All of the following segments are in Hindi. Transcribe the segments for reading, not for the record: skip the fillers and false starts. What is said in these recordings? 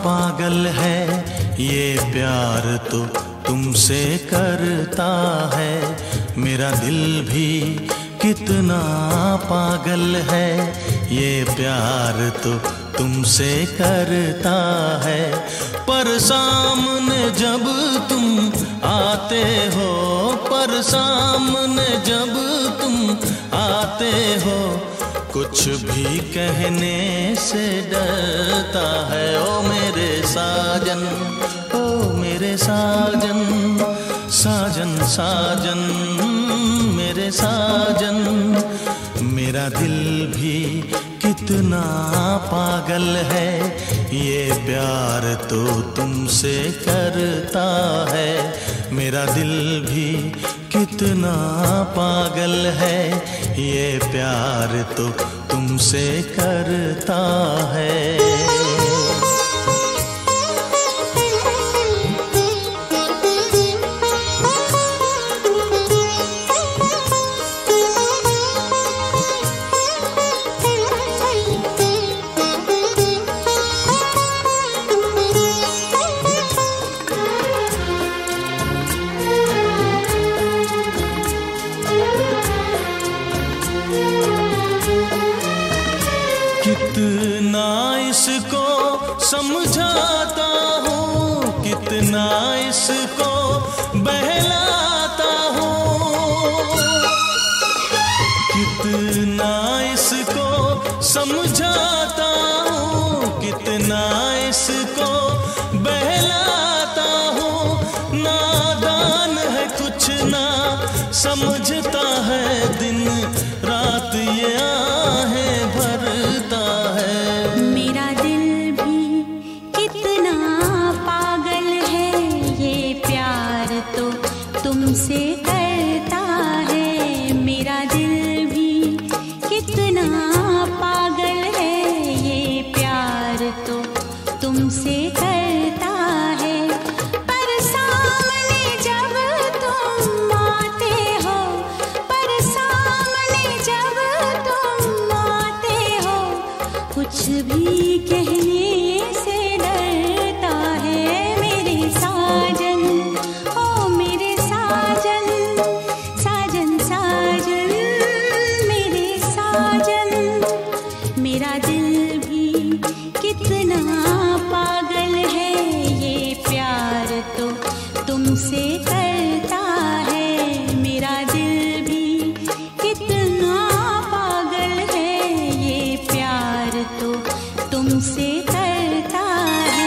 पागल है ये प्यार तो तुमसे करता है। मेरा दिल भी कितना पागल है ये प्यार तो तुमसे करता है। पर सामने जब तुम आते हो, पर सामने जब तुम आते हो, कुछ भी कहने से डरता है। ओ मेरे साजन, ओ मेरे साजन, साजन साजन मेरे साजन। मेरा दिल भी कितना पागल है ये प्यार तो तुमसे करता है। मेरा दिल भी कितना पागल है ये प्यार तो तुमसे करता है। कितना इसको समझाता हूँ, कितना इसको बहलाता हूँ, कितना इसको समझाता हूँ, कितना इसको बहलाता हूँ। नादान है कुछ ना समझता है, दिन रात ये आहें भरता है। मेरा दिल भी कितना पागल है ये प्यार तो तुमसे करता है। मेरा दिल भी कितना पागल है ये प्यार तो तुमसे करता है। पर सामने जब तुम आते हो, पर सामने जब तुम आते हो, कुछ भी कहने से डरता है। मेरे साजन, ओ मेरे साजन, साजन साजन मेरे साजन। मेरा दिल भी कितना पागल है ये प्यार तो तुमसे करता है। मेरा दिल भी कितना पागल है ये प्यार तो तुमसे करता है।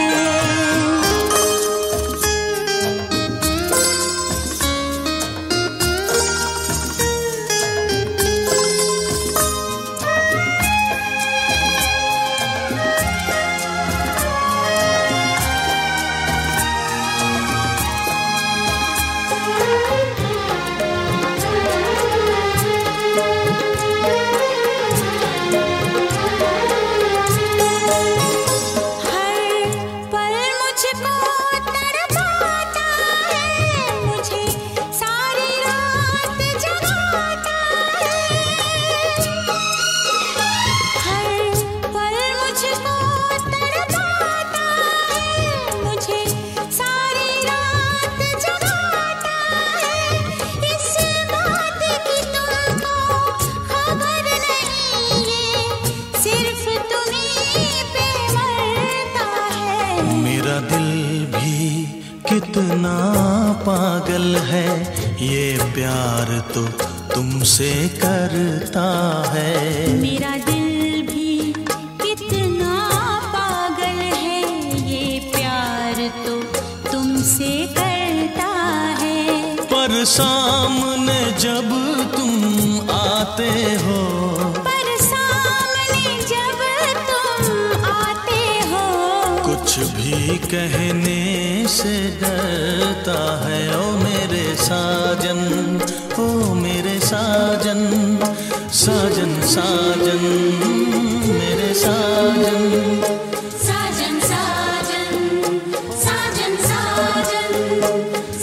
मेरा दिल भी कितना पागल है ये प्यार तो तुमसे करता है। मेरा दिल भी कितना पागल है ये प्यार तो तुमसे करता है। पर सामने जब तुम आते हो, पर सामने जब तुम आते हो, कुछ भी कहने से डरता है। ओ मेरे साजन, ओ मेरे साजन, साजन साजन मेरे साजन। साजन साजन, साजन साजन